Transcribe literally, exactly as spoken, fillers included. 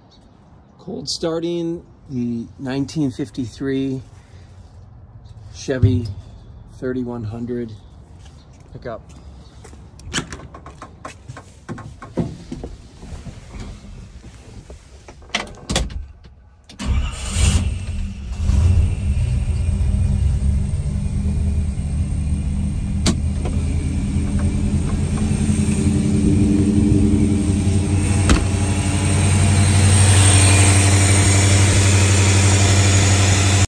Cold starting the nineteen fifty-three Chevy thirty-one hundred pickup.